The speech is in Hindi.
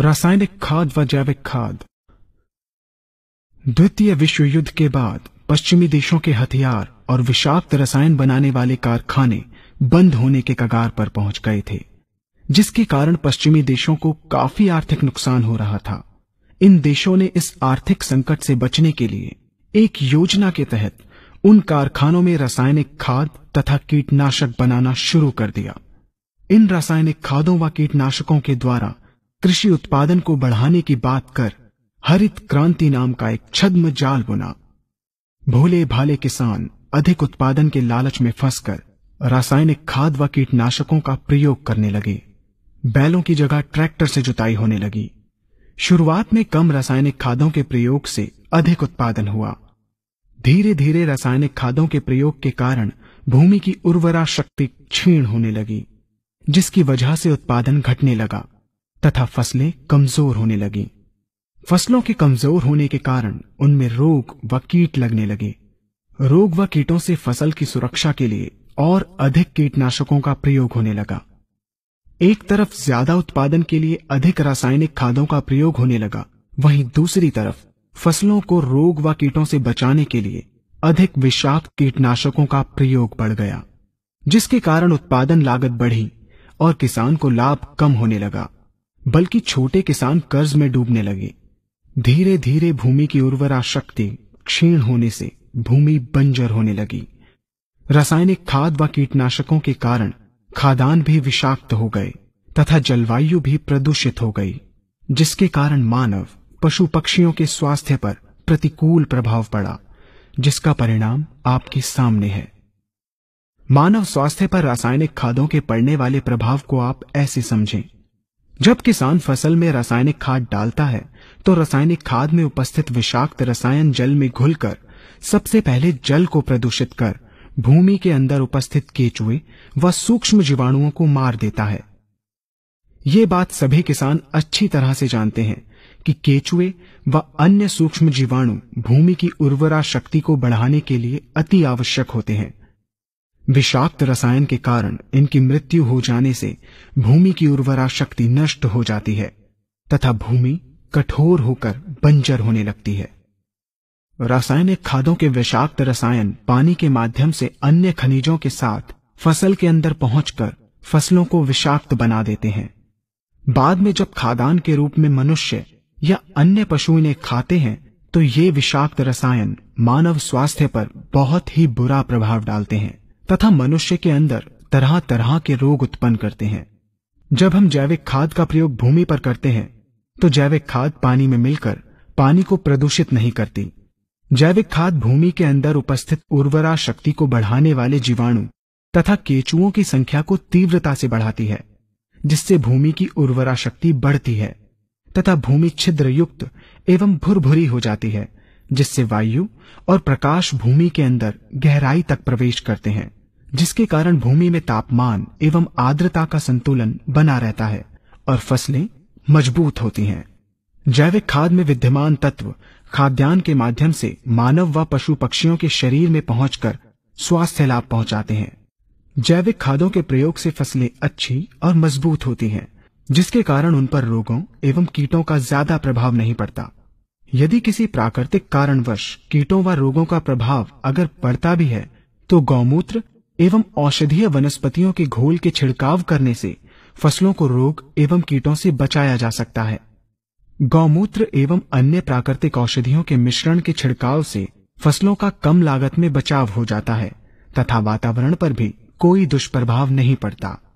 रासायनिक खाद व जैविक खाद। द्वितीय विश्व युद्ध के बाद पश्चिमी देशों के हथियार और विषाक्त रसायन बनाने वाले कारखाने बंद होने के कगार पर पहुंच गए थे, जिसके कारण पश्चिमी देशों को काफी आर्थिक नुकसान हो रहा था। इन देशों ने इस आर्थिक संकट से बचने के लिए एक योजना के तहत उन कारखानों में रासायनिक खाद तथा कीटनाशक बनाना शुरू कर दिया। इन रासायनिक खादों व कीटनाशकों के द्वारा कृषि उत्पादन को बढ़ाने की बात कर हरित क्रांति नाम का एक छद्म जाल बुना। भोले भाले किसान अधिक उत्पादन के लालच में फंसकर रासायनिक खाद व कीटनाशकों का प्रयोग करने लगे। बैलों की जगह ट्रैक्टर से जुताई होने लगी। शुरुआत में कम रासायनिक खादों के प्रयोग से अधिक उत्पादन हुआ। धीरे धीरे रासायनिक खादों के प्रयोग के कारण भूमि की उर्वरा शक्ति क्षीण होने लगी, जिसकी वजह से उत्पादन घटने लगा तथा फसलें कमजोर होने लगी। फसलों के कमजोर होने के कारण उनमें रोग व कीट लगने लगे। रोग व कीटों से फसल की सुरक्षा के लिए और अधिक कीटनाशकों का प्रयोग होने लगा। एक तरफ ज्यादा उत्पादन के लिए अधिक रासायनिक खादों का प्रयोग होने लगा, वहीं दूसरी तरफ फसलों को रोग व कीटों से बचाने के लिए अधिक विषाक्त कीटनाशकों का प्रयोग बढ़ गया, जिसके कारण उत्पादन लागत बढ़ी और किसान को लाभ कम होने लगा, बल्कि छोटे किसान कर्ज में डूबने लगे। धीरे धीरे भूमि की उर्वरा शक्ति क्षीण होने से भूमि बंजर होने लगी। रासायनिक खाद व कीटनाशकों के कारण खाद्यान्न भी विषाक्त हो गए तथा जलवायु भी प्रदूषित हो गई, जिसके कारण मानव पशु पक्षियों के स्वास्थ्य पर प्रतिकूल प्रभाव पड़ा, जिसका परिणाम आपके सामने है। मानव स्वास्थ्य पर रासायनिक खादों के पड़ने वाले प्रभाव को आप ऐसे समझें। जब किसान फसल में रासायनिक खाद डालता है तो रासायनिक खाद में उपस्थित विषाक्त रसायन जल में घुलकर सबसे पहले जल को प्रदूषित कर भूमि के अंदर उपस्थित केचुए व सूक्ष्म जीवाणुओं को मार देता है। ये बात सभी किसान अच्छी तरह से जानते हैं कि केचुए व अन्य सूक्ष्म जीवाणु भूमि की उर्वरा शक्ति को बढ़ाने के लिए अति आवश्यक होते हैं। विषाक्त रसायन के कारण इनकी मृत्यु हो जाने से भूमि की उर्वरा शक्ति नष्ट हो जाती है तथा भूमि कठोर होकर बंजर होने लगती है। रासायनिक खादों के विषाक्त रसायन पानी के माध्यम से अन्य खनिजों के साथ फसल के अंदर पहुंचकर फसलों को विषाक्त बना देते हैं। बाद में जब खाद्यान्न के रूप में मनुष्य या अन्य पशु इन्हें खाते हैं तो ये विषाक्त रसायन मानव स्वास्थ्य पर बहुत ही बुरा प्रभाव डालते हैं तथा मनुष्य के अंदर तरह तरह के रोग उत्पन्न करते हैं। जब हम जैविक खाद का प्रयोग भूमि पर करते हैं तो जैविक खाद पानी में मिलकर पानी को प्रदूषित नहीं करती। जैविक खाद भूमि के अंदर उपस्थित उर्वरा शक्ति को बढ़ाने वाले जीवाणु तथा केचुओं की संख्या को तीव्रता से बढ़ाती है, जिससे भूमि की उर्वरा शक्ति बढ़ती है तथा भूमि छिद्र युक्त एवं भुरभुरी हो जाती है, जिससे वायु और प्रकाश भूमि के अंदर गहराई तक प्रवेश करते हैं, जिसके कारण भूमि में तापमान एवं आर्द्रता का संतुलन बना रहता है और फसलें मजबूत होती हैं। जैविक खाद में विद्यमान तत्व खाद्यान्न के माध्यम से मानव व पशु पक्षियों के शरीर में पहुंचकर स्वास्थ्य लाभ पहुंचाते हैं। जैविक खादों के प्रयोग से फसलें अच्छी और मजबूत होती हैं, जिसके कारण उन पर रोगों एवं कीटों का ज्यादा प्रभाव नहीं पड़ता। यदि किसी प्राकृतिक कारणवश कीटों व रोगों का प्रभाव अगर पड़ता भी है तो गौमूत्र एवं औषधीय वनस्पतियों के घोल के छिड़काव करने से फसलों को रोग एवं कीटों से बचाया जा सकता है। गौमूत्र एवं अन्य प्राकृतिक औषधियों के मिश्रण के छिड़काव से फसलों का कम लागत में बचाव हो जाता है तथा वातावरण पर भी कोई दुष्प्रभाव नहीं पड़ता।